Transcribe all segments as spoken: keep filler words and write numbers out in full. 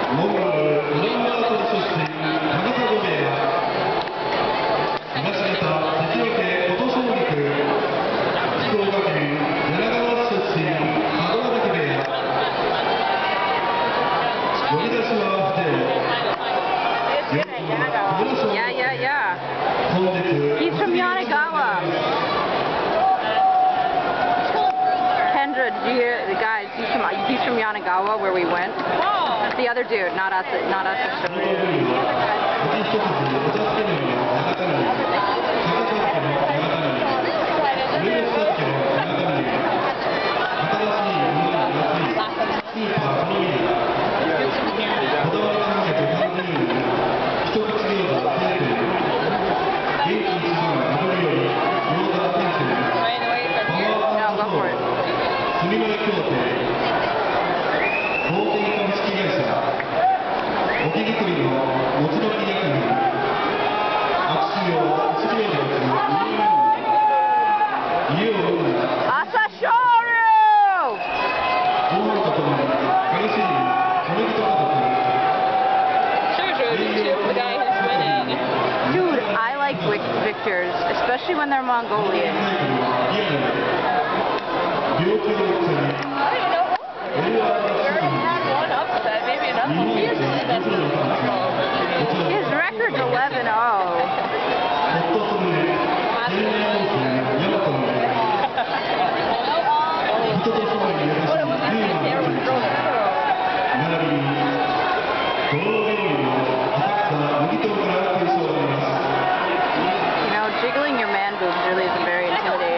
Yeah, yeah, yeah. He's from Yanagawa. Kendra, do you, the guys, he's from he's from Yanagawa, where we went. Oh. The other dude, not us, not us. Asashoryu! The guy who's winning. Dude, I like victors, especially when they're Mongolian. I don't know. We already had one upset, maybe another one. His record's eleven oh. You know, jiggling your man boobs really isn't very intimidating.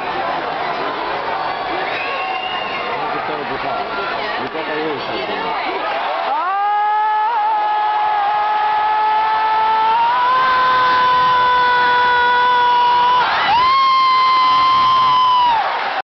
Look at